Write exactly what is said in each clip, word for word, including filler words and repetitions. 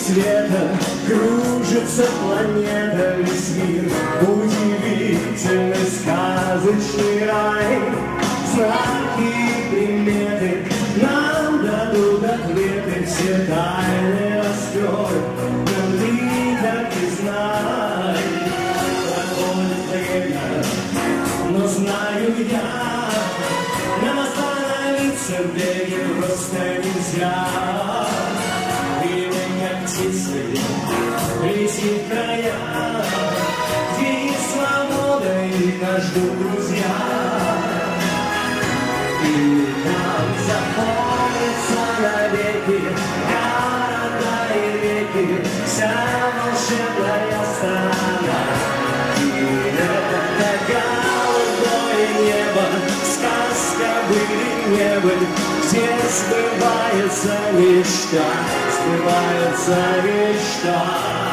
света кружится планета, весь мир удивительный сказочный рай. Знаки и приметы нам дадут ответы, все тайны раскрой, но ты так и знай. Проходит время, но знаю я, нам остановиться в беге просто нельзя. Птицы летит в края, где есть свобода и нас ждут друзья. И нам запомнится навеки города и реки, вся волшебная страна. И это голубое небо, сказка были не были, где сбывается мечта, сбывается мечта.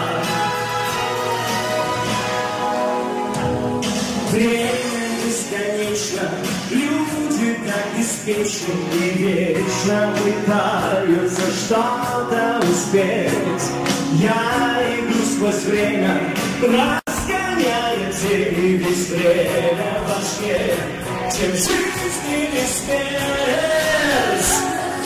Время бесконечно, люди так беспечны и вечно пытаются что-то успеть. Я иду сквозь время, разгоняя тени, без время в башке, тем жизни не смерть.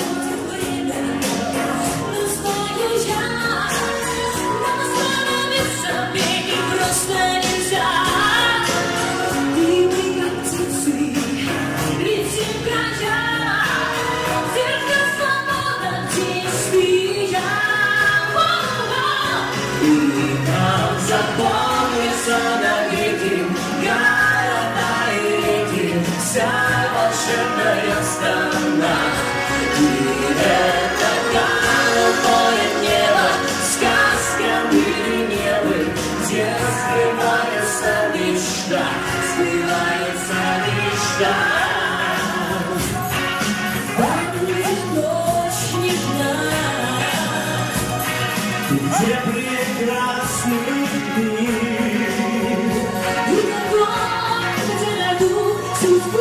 Запомнится навеки города и реки, вся волшебная страна. И это голубое небо, сказка были небы, где сбывается мечта, сбывается мечта. Где прекрасный мир, и любовь, где найду судьбу.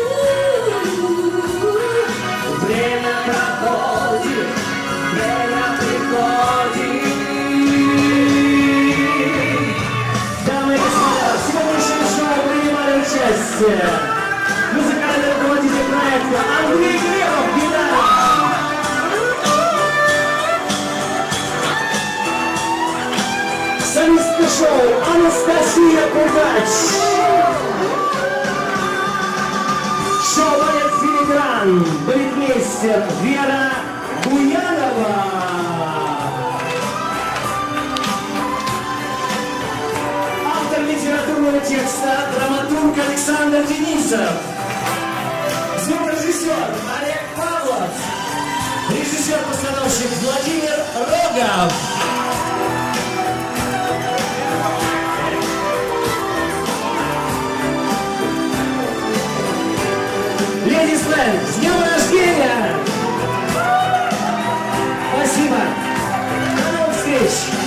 Время проходит, время приходит. Дамы и господа, в сегодняшнем шоу принимали участие музыкальный руководитель проекта Андрей Грехов, гитара. Солистка шоу Анастасия Пугач. Шоу-балет «Филигран», балетмейстер Вера Буянова. Автор литературного текста, драматург Александр Денисов. Звукорежиссер Олег Павлов. Режиссер-постановщик Владимир Рогов. Леди Слэм, с днем рождения! Спасибо! До новых встреч!